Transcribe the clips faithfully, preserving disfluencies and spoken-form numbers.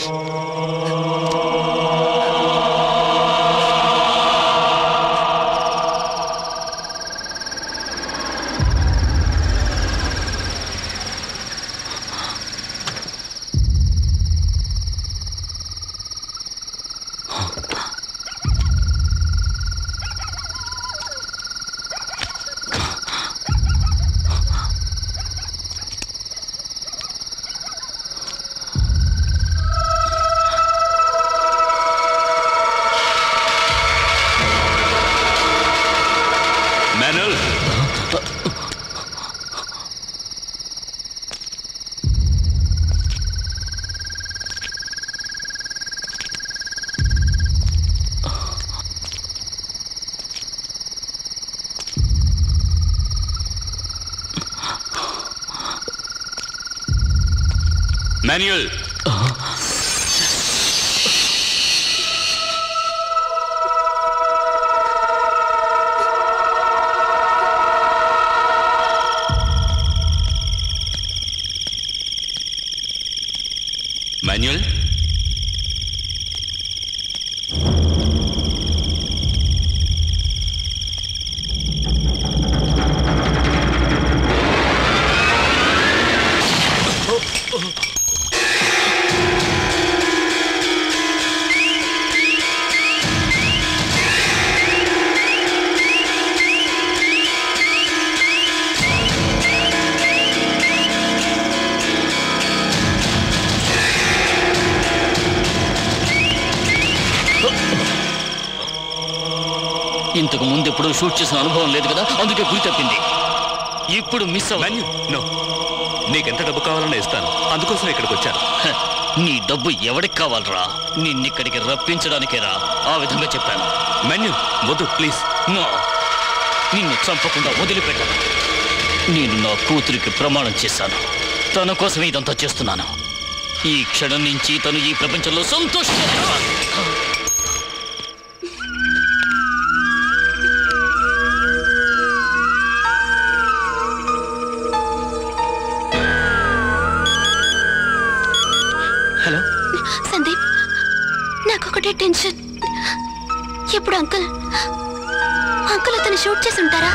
Manuel. Manuel. ఇంతకు ముందు ఎప్పుడు షూట్ చేసిన అనుభవం లేదు కదా, అందుకే గురి తప్పింది. ఇప్పుడు మిస్ అవ్వను. నో, నీకెంత డబ్బు కావాలన్నా ఇస్తాను, అందుకోసం ఇక్కడికి వచ్చాను. నీ డబ్బు ఎవడికి కావాలరా? నిన్నిక్కడికి రప్పించడానికేరా ఆ విధంగా చెప్పాను. మెన్యూ వద్దు ప్లీజ్. నో, నిన్ను చంపకుండా వదిలిపెట్టాను. నేను నా కూతురికి ప్రమాణం చేశాను, తన కోసం ఇదంతా చేస్తున్నాను. ఈ క్షణం నుంచి తను ఈ ప్రపంచంలో సంతోషంగా. హలో సందీప్, నాకొకటే టెన్షన్. ఎప్పుడు అంకుల్ అంకుల్ అతను షూట్ చేసి ఉంటారా?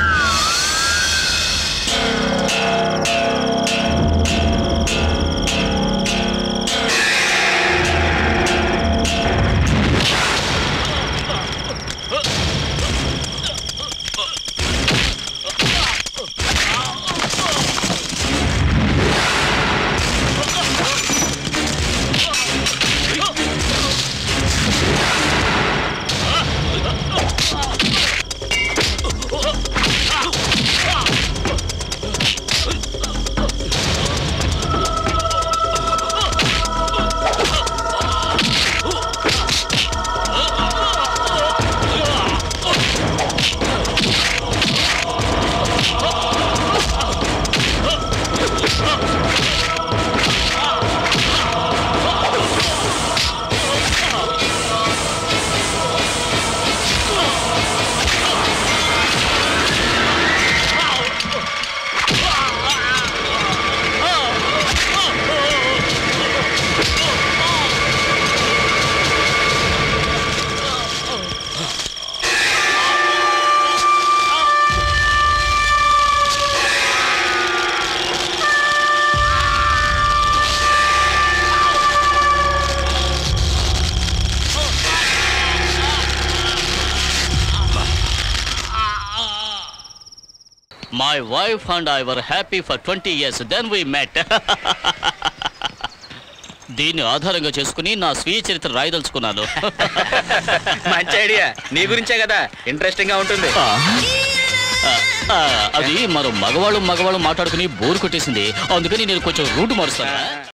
My wife and I were happy for twenty years. Then we met. దీన్ని ఆధారంగా చేసుకుని నా స్వీయ చరిత్ర రాయదలుచుకున్నాను. మంచి ఐడియా, నీ గురించే కదా, ఇంట్రెస్టింగ్ గా ఉంటుంది. అది మరో మగవాళ్ళు మగవాళ్ళు మాట్లాడుకుని బోరు కొట్టేసింది, అందుకని నేను కొంచెం రూట్ మారుస్తాను.